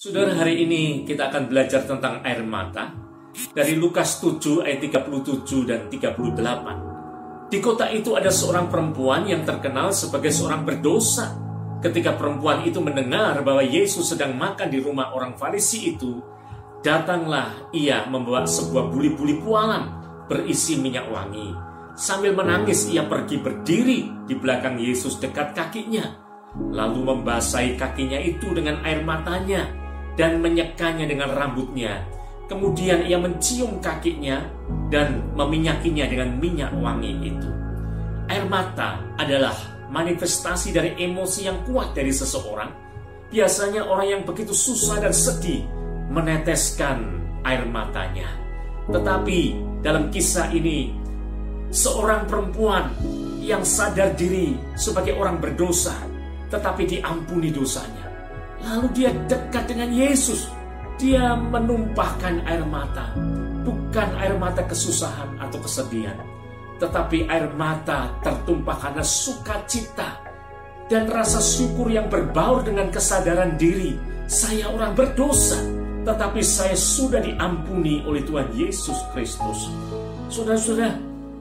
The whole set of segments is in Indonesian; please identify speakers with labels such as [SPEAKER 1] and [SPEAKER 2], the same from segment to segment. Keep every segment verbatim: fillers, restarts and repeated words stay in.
[SPEAKER 1] Saudara, hari ini kita akan belajar tentang air mata dari Lukas tujuh ayat tiga puluh tujuh dan tiga puluh delapan. Di kota itu ada seorang perempuan yang terkenal sebagai seorang berdosa. Ketika perempuan itu mendengar bahwa Yesus sedang makan di rumah orang Farisi itu, datanglah ia membawa sebuah buli-buli pualam berisi minyak wangi. Sambil menangis ia pergi berdiri di belakang Yesus dekat kakinya, lalu membasahi kakinya itu dengan air matanya dan menyekanya dengan rambutnya. Kemudian ia mencium kakinya dan meminyakinya dengan minyak wangi itu. Air mata adalah manifestasi dari emosi yang kuat dari seseorang. Biasanya orang yang begitu susah dan sedih meneteskan air matanya. Tetapi dalam kisah ini, seorang perempuan yang sadar diri sebagai orang berdosa, tetapi diampuni dosanya. Lalu dia dekat dengan Yesus. Dia menumpahkan air mata. Bukan air mata kesusahan atau kesedihan, tetapi air mata tertumpah karena sukacita dan rasa syukur yang berbaur dengan kesadaran diri. Saya orang berdosa, tetapi saya sudah diampuni oleh Tuhan Yesus Kristus. Saudara-saudara,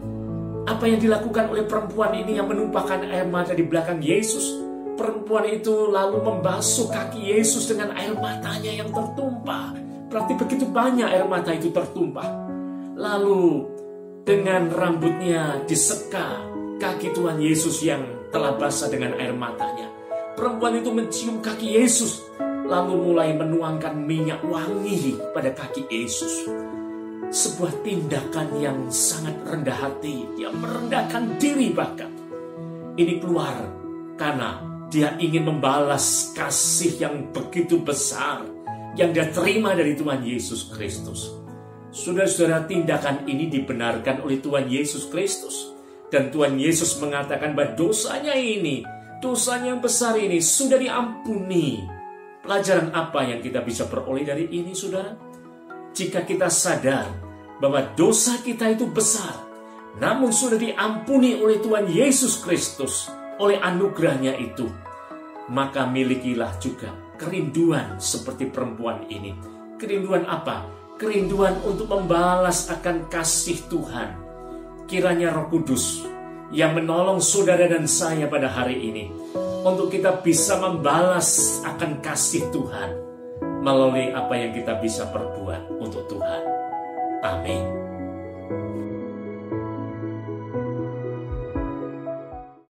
[SPEAKER 1] apa yang dilakukan oleh perempuan ini yang menumpahkan air mata di belakang Yesus? Perempuan itu lalu membasuh kaki Yesus dengan air matanya yang tertumpah. Berarti begitu banyak air mata itu tertumpah. Lalu dengan rambutnya diseka kaki Tuhan Yesus yang telah basah dengan air matanya. Perempuan itu mencium kaki Yesus, lalu mulai menuangkan minyak wangi pada kaki Yesus. Sebuah tindakan yang sangat rendah hati, yang merendahkan diri bahkan. Ini keluar karena dia ingin membalas kasih yang begitu besar yang dia terima dari Tuhan Yesus Kristus. Saudara-saudara, tindakan ini dibenarkan oleh Tuhan Yesus Kristus. Dan Tuhan Yesus mengatakan bahwa dosanya ini, dosanya yang besar ini sudah diampuni. Pelajaran apa yang kita bisa peroleh dari ini, saudara? Jika kita sadar bahwa dosa kita itu besar, namun sudah diampuni oleh Tuhan Yesus Kristus, oleh anugerahnya itu, maka milikilah juga kerinduan seperti perempuan ini. Kerinduan apa? Kerinduan untuk membalas akan kasih Tuhan. Kiranya Roh Kudus yang menolong saudara dan saya pada hari ini, untuk kita bisa membalas akan kasih Tuhan melalui apa yang kita bisa perbuat untuk Tuhan. Amin.